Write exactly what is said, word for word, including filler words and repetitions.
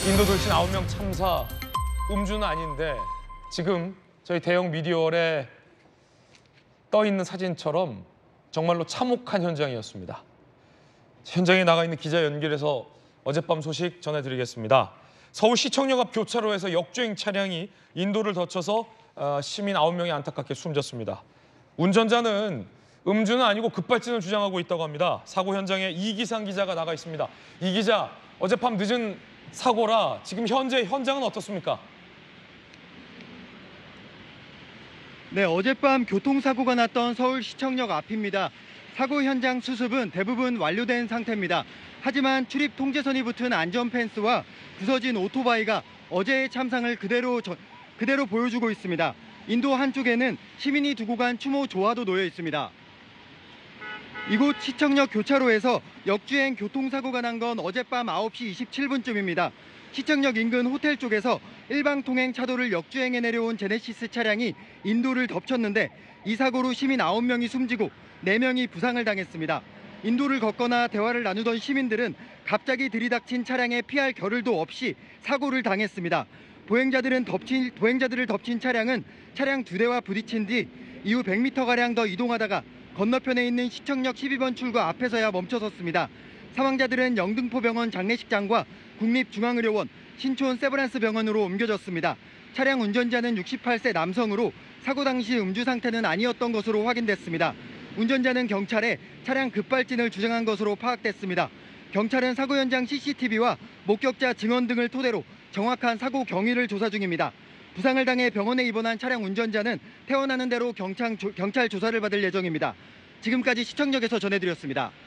인도 돌싱 아홉 명 참사, 음주는 아닌데 지금 저희 대형 미디어에 떠 있는 사진처럼 정말로 참혹한 현장이었습니다. 현장에 나가 있는 기자 연결해서 어젯밤 소식 전해드리겠습니다. 서울시청역 앞 교차로에서 역주행 차량이 인도를 덮쳐서 시민 아홉 명이 안타깝게 숨졌습니다. 운전자는 음주는 아니고 급발진을 주장하고 있다고 합니다. 사고 현장에 이기상 기자가 나가 있습니다. 이 기자, 어젯밤 늦은 사고라 지금 현재 현장은 어떻습니까? 네, 어젯밤 교통사고가 났던 서울시청역 앞입니다. 사고 현장 수습은 대부분 완료된 상태입니다. 하지만 출입 통제선이 붙은 안전펜스와 부서진 오토바이가 어제의 참상을 그대로, 저, 그대로 보여주고 있습니다. 인도 한쪽에는 시민이 두고 간 추모 조화도 놓여 있습니다. 이곳 시청역 교차로에서 역주행 교통사고가 난 건 어젯밤 아홉 시 이십칠 분쯤입니다. 시청역 인근 호텔 쪽에서 일방 통행 차도를 역주행해 내려온 제네시스 차량이 인도를 덮쳤는데 이 사고로 시민 아홉 명이 숨지고 네 명이 부상을 당했습니다. 인도를 걷거나 대화를 나누던 시민들은 갑자기 들이닥친 차량에 피할 겨를도 없이 사고를 당했습니다. 보행자들은 덮친, 보행자들을 덮친 차량은 차량 두 대와 부딪힌 뒤 이후 백 미터가량 더 이동하다가 건너편에 있는 시청역 십이 번 출구 앞에서야 멈춰섰습니다. 사망자들은 영등포병원 장례식장과 국립중앙의료원, 신촌 세브란스 병원으로 옮겨졌습니다. 차량 운전자는 육십팔 세 남성으로 사고 당시 음주 상태는 아니었던 것으로 확인됐습니다. 운전자는 경찰에 차량 급발진을 주장한 것으로 파악됐습니다. 경찰은 사고 현장 씨씨티비와 목격자 증언 등을 토대로 정확한 사고 경위를 조사 중입니다. 부상을 당해 병원에 입원한 차량 운전자는 태어나는 대로 경찰, 경찰 조사를 받을 예정입니다. 지금까지 시청역에서 전해드렸습니다.